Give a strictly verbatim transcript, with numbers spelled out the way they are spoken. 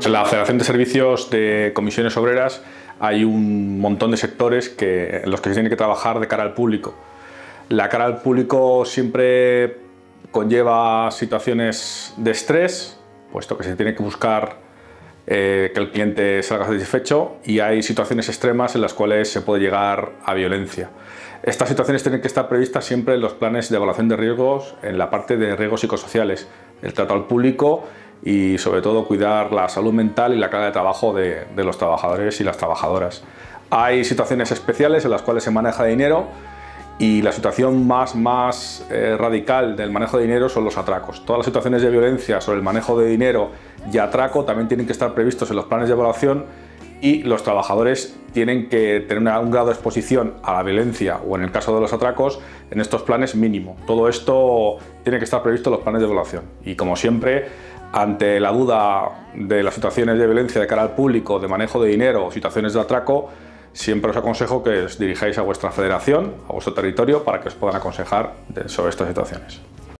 En la Federación de Servicios de Comisiones Obreras hay un montón de sectores que, en los que se tiene que trabajar de cara al público. La cara al público siempre conlleva situaciones de estrés, puesto que se tiene que buscar eh, que el cliente salga satisfecho, y hay situaciones extremas en las cuales se puede llegar a violencia. Estas situaciones tienen que estar previstas siempre en los planes de evaluación de riesgos, en la parte de riesgos psicosociales, el trato al público y sobre todo cuidar la salud mental y la carga de trabajo de, de los trabajadores y las trabajadoras. Hay situaciones especiales en las cuales se maneja dinero, y la situación más, más eh, radical del manejo de dinero son los atracos. Todas las situaciones de violencia sobre el manejo de dinero y atraco también tienen que estar previstos en los planes de evaluación, y los trabajadores tienen que tener una, un grado de exposición a la violencia o, en el caso de los atracos, en estos planes mínimo. Todo esto tiene que estar previsto en los planes de evaluación. Y como siempre, ante la duda de las situaciones de violencia de cara al público, de manejo de dinero o situaciones de atraco, siempre os aconsejo que os dirijáis a vuestra federación, a vuestro territorio, para que os puedan aconsejar sobre estas situaciones.